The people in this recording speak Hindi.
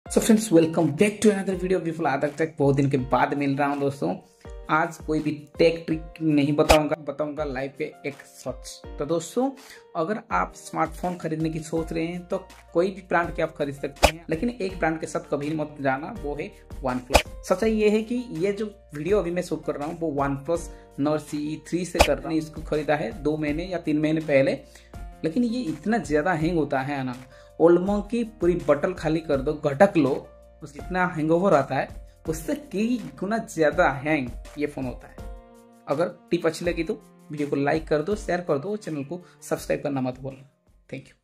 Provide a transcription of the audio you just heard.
So friends, welcome back to another video Vipul आदर टेक। बहुत दिन के बाद मिल रहा हूं दोस्तों। आज कोई भी टेक ट्रिक नहीं बताऊंगा लाइव पे एक शॉर्ट्स। तो दोस्तों, अगर आप स्मार्टफोन खरीदने की सोच रहे हैं तो कोई भी ब्रांड के आप खरीद सकते हैं, लेकिन एक ब्रांड के साथ कभी मत जाना, वो है वन प्लस। सच्चाई ये है कि ये जो वीडियो अभी मैं शूट कर रहा हूँ वो वन प्लस नॉर्ड CE3 से कर रहा हूँ। इसको खरीदा है 2 महीने या 3 महीने पहले, लेकिन ये इतना ज्यादा हैंग होता है ना, ओल्मो की पूरी बटल खाली कर दो, घटक लो, उस इतना हैंगओवर आता है, उससे कई गुना ज्यादा हैंग ये फोन होता है। अगर टिप अच्छी लगी तो वीडियो को लाइक कर दो, शेयर कर दो, चैनल को सब्सक्राइब करना मत भूलना। Thank you.